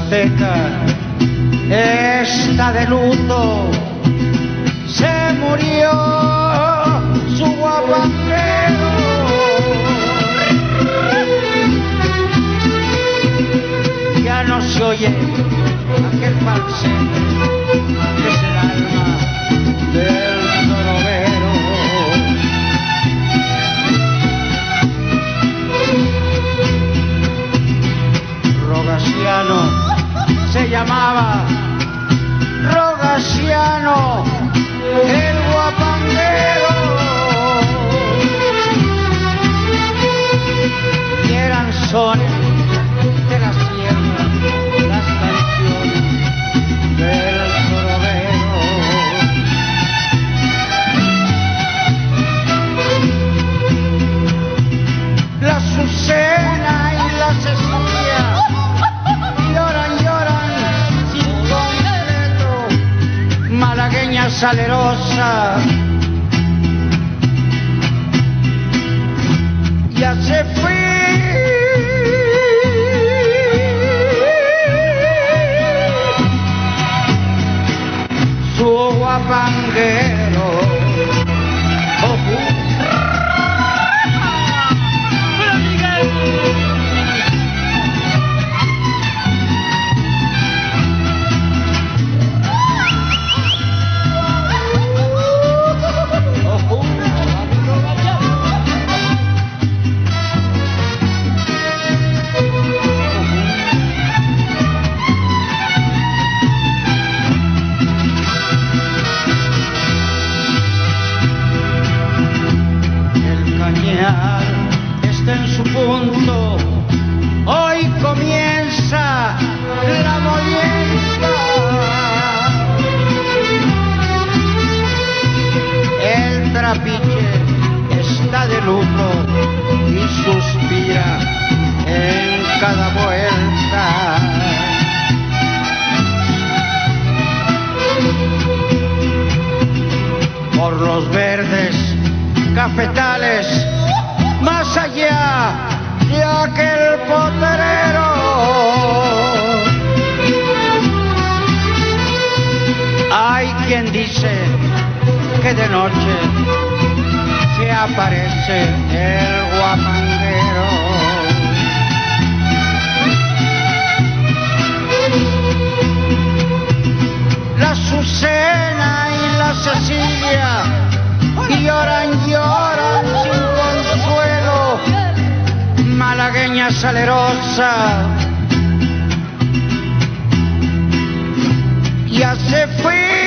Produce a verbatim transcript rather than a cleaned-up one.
Azteca está de luto, se murió su guapanguero. Ya no se oye aquel falsete que es el alma del jorobero. Rogasiano se llamaba, Rogasiano el guapanguero, y eran sones de la sierra las canciones del jorobero. La Azucena y la Cecilia lloran, lloran sin completo, malagueña salerosa. Ya se fue su guapanguero. Oh, uh. Está en su punto, hoy comienza la molienda. El trapiche está de luto y suspira en cada vuelta. Por los verdes cafetales, más allá de aquel potrero, hay quien dice que de noche se aparece el guapanguero. La Azucena y la Cecilia lloran, lloran sin consuelo, malagueña salerosa. Ya se fue